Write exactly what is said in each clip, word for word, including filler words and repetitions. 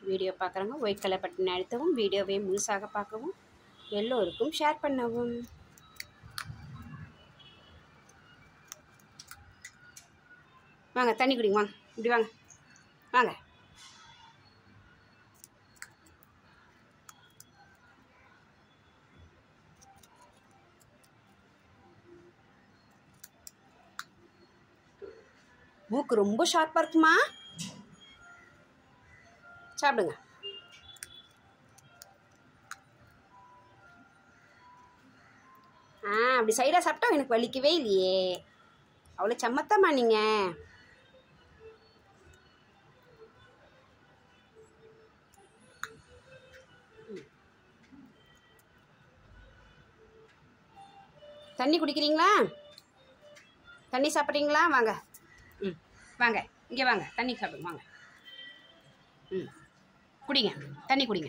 Video பார்க்குறவங்க white colour button அழுத்தவும், வீடியோவை முழுசாக பார்க்கவும், எல்லோருக்கும் ஷேர் பண்ணவும். வாங்க தண்ணி குடிங்க, வாங்க இப்படி வாங்க வாங்க. மூக்கு ரொம்ப ஷார்ப்பாக இருக்குமா? சாப்பிடுங்க. ஆ அப்படி சைடாக சாப்பிட்டா எனக்கு வலிக்கவே இல்லையே. அவ்வளோ சம்மத்தம்மா நீங்கள். தண்ணி குடிக்கிறீங்களா? தண்ணி சாப்பிட்றீங்களா? வாங்க. ம் வாங்க, இங்கே வாங்க, தண்ணி சாப்பிடுங்க வாங்க. ம் குடிங்க, தண்ணி குடிங்க.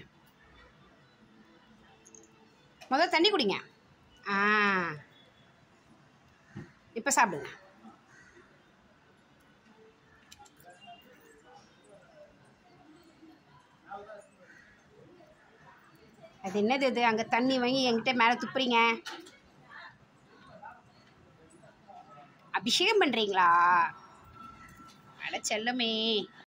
முதல்ல தண்ணி குடிங்க. ஆ இப்போ சாப்பிடுங்க. அது என்னது இது? அங்கே தண்ணி வாங்கி என்கிட்ட மேலே துப்புறீங்க. அபிஷேகம் பண்ணுறீங்களா? அட செல்லமே.